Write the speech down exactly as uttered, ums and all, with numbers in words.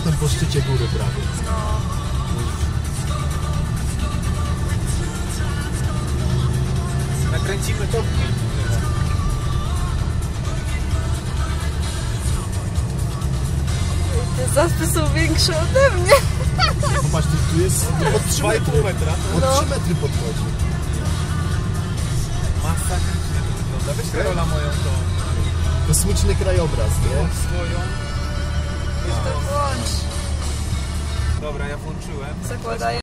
potem po szczycie góry prawie. No. Nakręcimy to. Te zaspy są większe ode mnie. Popatrz, tu, tu jest pod trzy metry. metra. Od No. trzy metry podchodzi. Masakrycznie to wygląda. Weź Karola moją to. Kosmiczny krajobraz, nie? Swoją. To włącz. Dobra, ja włączyłem. Zakładaję.